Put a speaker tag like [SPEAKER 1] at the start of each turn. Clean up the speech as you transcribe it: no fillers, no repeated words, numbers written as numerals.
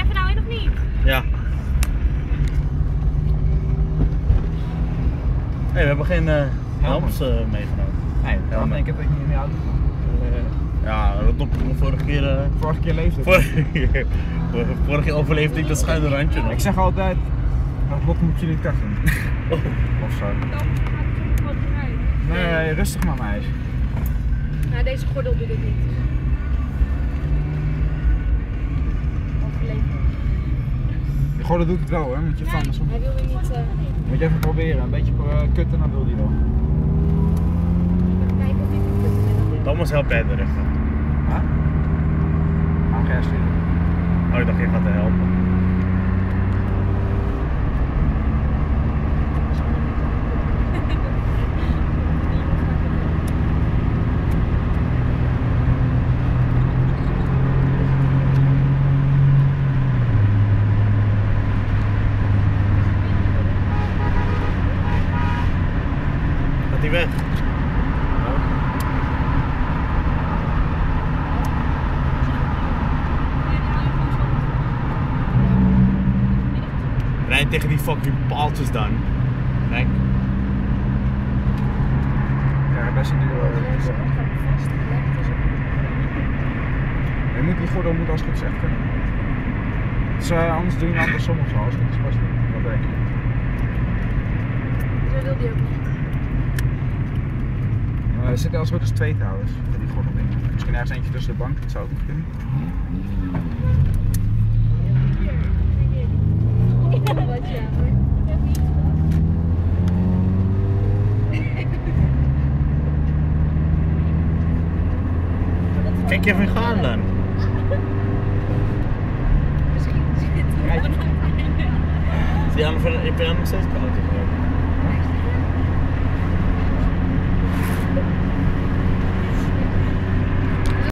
[SPEAKER 1] even nou in of niet?
[SPEAKER 2] Ja. Hey, we hebben geen helms meegenomen.
[SPEAKER 3] Nee, dan denk ik dat ik niet in de auto ga.
[SPEAKER 2] Ja, dat op vorige keer.
[SPEAKER 3] Vorige keer leefde het.
[SPEAKER 2] Vorige keer overleefde ik dat schuine randje nog.
[SPEAKER 3] Ik zeg altijd, dat lot moet je niet karten. Of zo.
[SPEAKER 1] Dan gaat het gewoon rijden.
[SPEAKER 3] Nee, rustig maar meisje.
[SPEAKER 1] Nou, deze gordel doet het niet. Overleven.
[SPEAKER 3] De gordel doet het wel, hè? Moet je van.
[SPEAKER 1] Hij wil weer niet.
[SPEAKER 3] Moet je even proberen, een beetje kutten, dan wil hij wel.
[SPEAKER 1] Even kijken of hij het kunt.
[SPEAKER 2] Thomas helpt bij de rechter.
[SPEAKER 3] Huh? Waarom ga jij sturen?
[SPEAKER 2] Oh, ik dacht je gaat er helpen. Gaat hij weg? Rijd tegen die fucking paaltjes dan. Kijk.
[SPEAKER 3] Ja, best een duur. Je moet die gordel moet als het goed is echt kunnen. Dus, anders doe je een andersom of zo, als het goed is pas niet. Dat denk ik.
[SPEAKER 1] Zo wil die ook niet.
[SPEAKER 3] Er zitten als het goed is 2 trouwens, met die gordeldingen. Misschien ergens eentje tussen de bank, dat zou ook nog kunnen.
[SPEAKER 1] Wat jammer.
[SPEAKER 2] Kijk even gaan dan.
[SPEAKER 1] Misschien zit
[SPEAKER 3] Rijtje.
[SPEAKER 2] Zie je aan nog steeds koud?